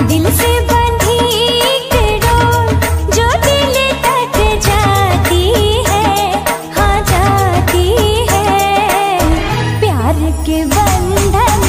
दिल से बंधी एक डोर जो दिल तक जाती है, हाँ जाती है। प्यार के बंधन